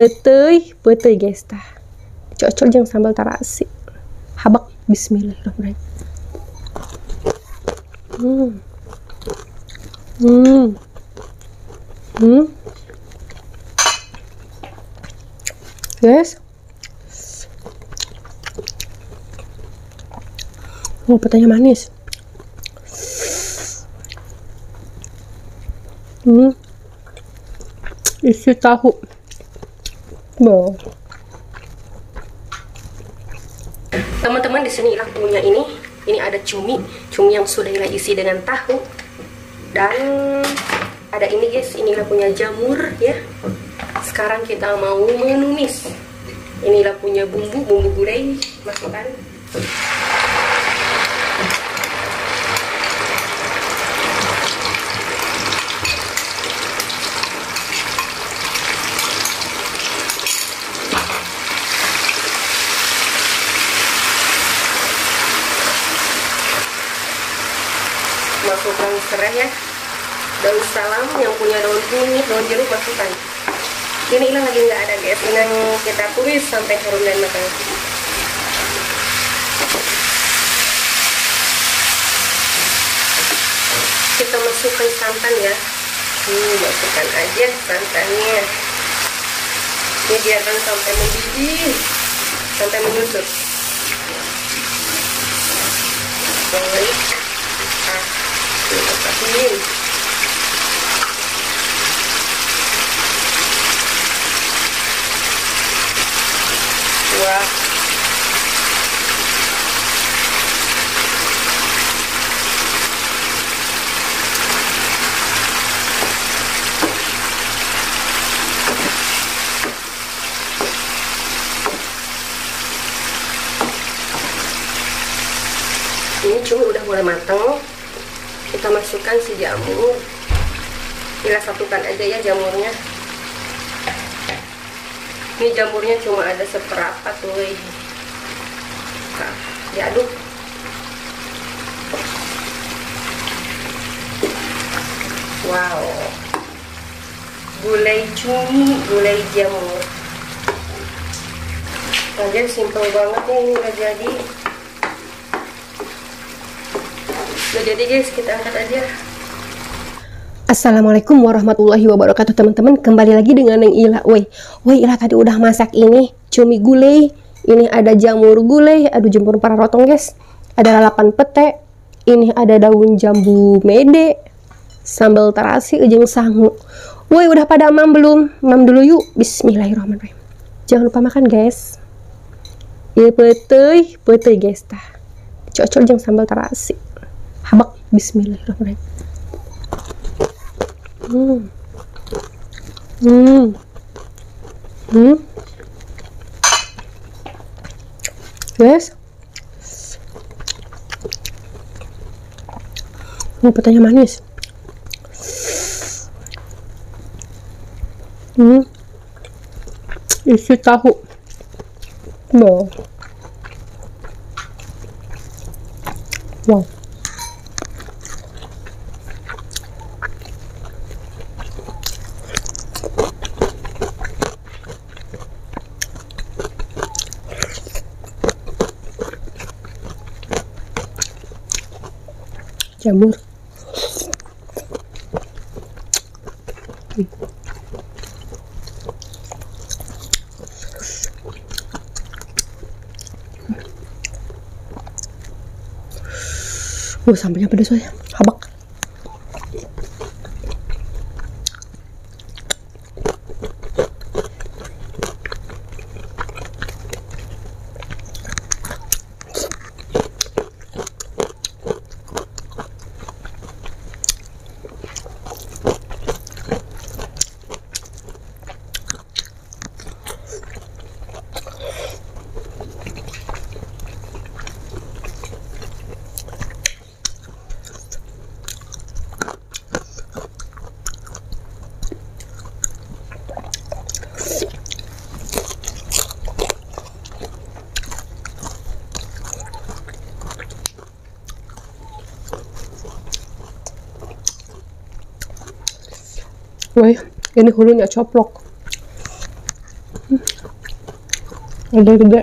Peteuy guys tah. Cocok jeung sambal terasi. Habak bismillahirrahmanirrahim. Guys. Oh, petanya manis. Isi tahu. Wow. Teman-teman, di sini Ila punya ini ada cumi yang sudah Ila isi dengan tahu, dan ada ini guys, ini Ila punya jamur ya. Sekarang kita mau menumis. Ini Ila punya bumbu gulai, masukkan. Masukkan serai ya, daun salam, yang punya daun kunyit, daun jeruk masukkan. Ini Ila lagi nggak ada guys, ini kita tumis sampai harum dan matang. Kita masukkan santan ya, masukkan aja santannya. Ini biarkan sampai mendidih, sampai menyusut. Baik. Lepasin. Wah. Ini cumi udah mulai matang. Kita masukkan si jamur. Ila satukan aja ya jamurnya. Ini jamurnya cuma ada seberapa tuh. Nah, diaduk. Wow. Gulai cumi, gulai jamur. Kalian simple banget ya, ini udah jadi. Udah jadi guys, kita angkat aja. Assalamualaikum warahmatullahi wabarakatuh teman-teman. Kembali lagi dengan Neng Ila. Woi Ila tadi udah masak ini cumi gulai. Ini ada jamur gulai, aduh jempur para rotong guys. Ada lalapan pete. Ini ada daun jambu mede. Sambal terasi jeung sangu. Woi, udah pada mam belum? Mam dulu yuk. Bismillahirrahmanirrahim. Jangan lupa makan guys. Ieu peteuy guys tah. Cocok jeung sambal terasi. Habak bismillahirrahmanirrahim. Guys, petanya manis. Isi tahu. Wow. Wow. Jamur. Sambalnya pedas ya. Habak. Woi, ini hulunya coplok. Ada gede.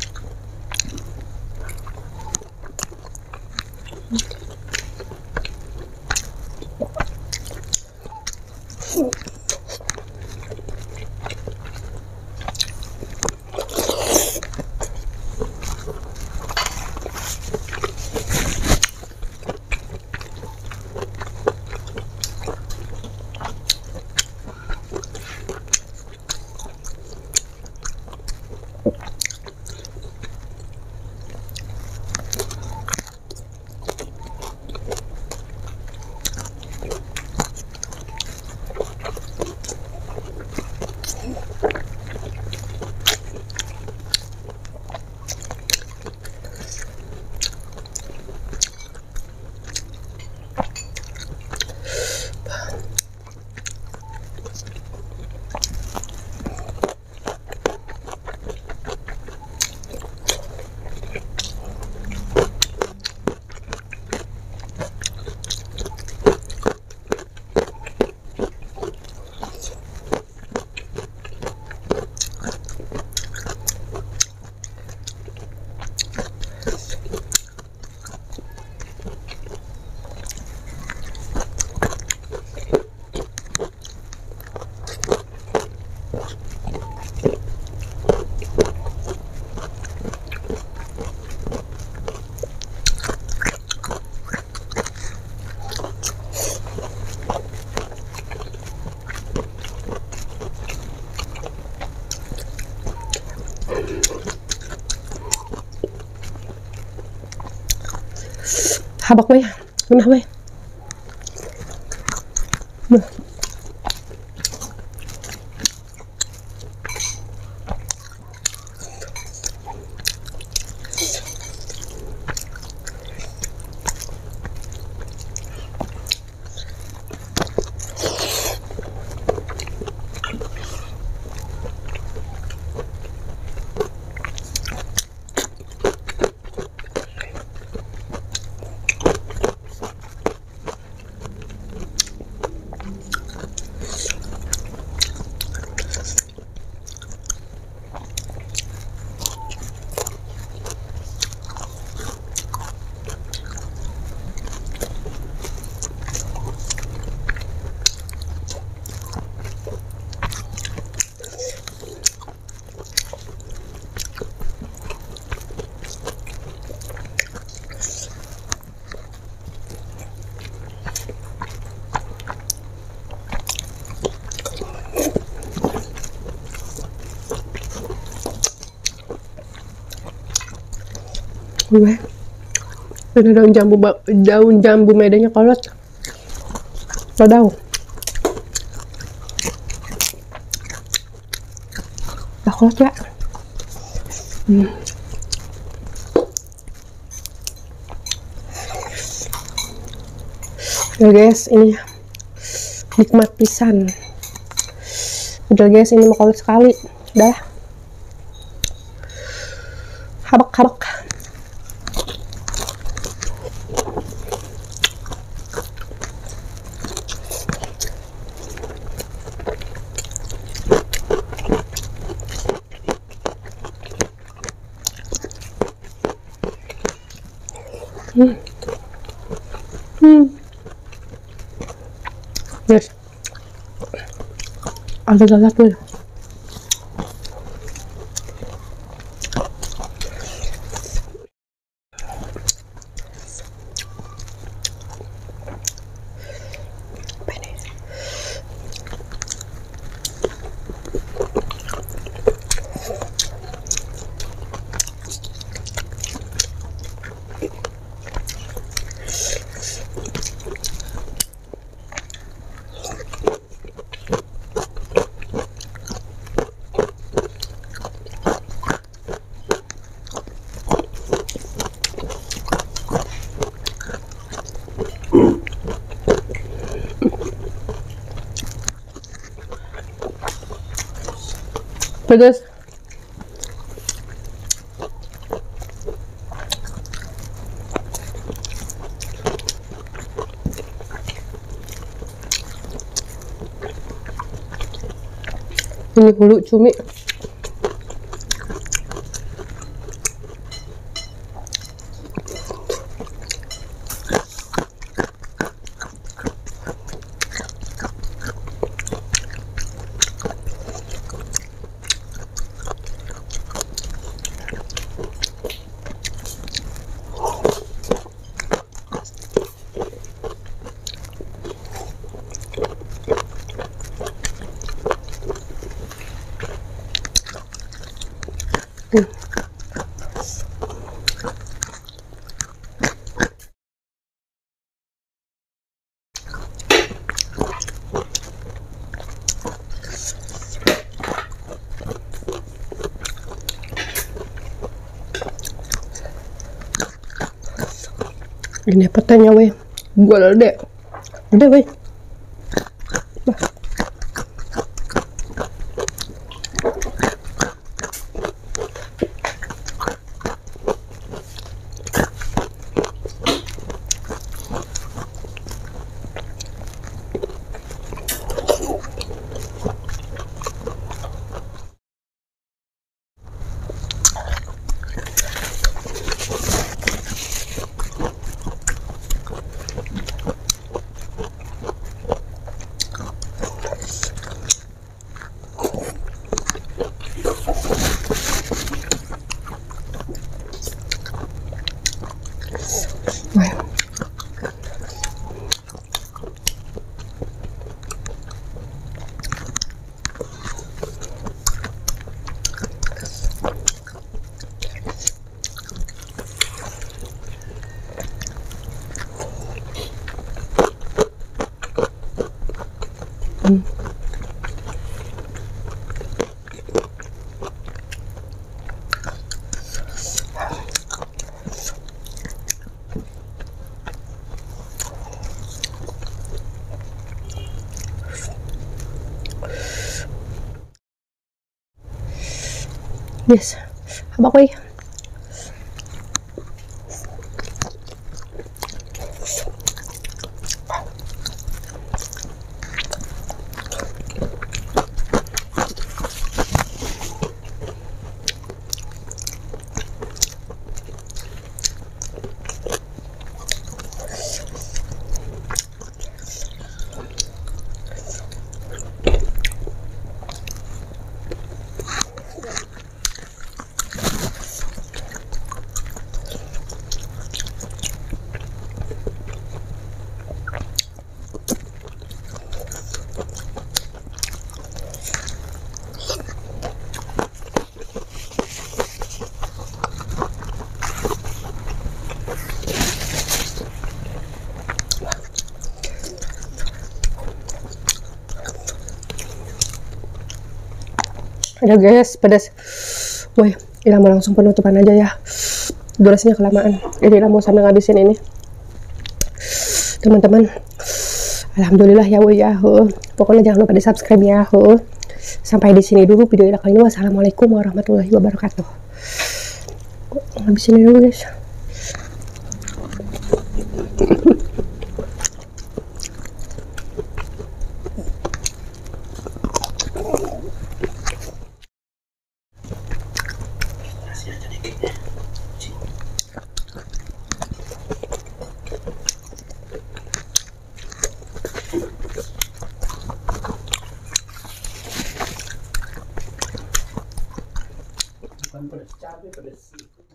Habak weh, kenapa weh? Gue ada daun jambu medanya kolot padahal kolot ya. Ya guys, ini nikmat pisan. Udah guys, ini mau kolot sekali. Udah habak. Yes, ada galak tuh. Pedas. Ini hulu cumi. Ini petanya weh, gede weh. Yes, apa koi? Ada guys, pedas. Woi, Ila mau langsung penutupan aja ya. Durasinya kelamaan. Jadi Ila mau sambil ngabisin ini. Teman-teman, alhamdulillah ya woi ya. Pokoknya jangan lupa di subscribe ya. Sampai di sini dulu video Ila kali ini. Wassalamualaikum warahmatullahi wabarakatuh. Ngabisin ini dulu guys. Bukan pedas cabai, pedas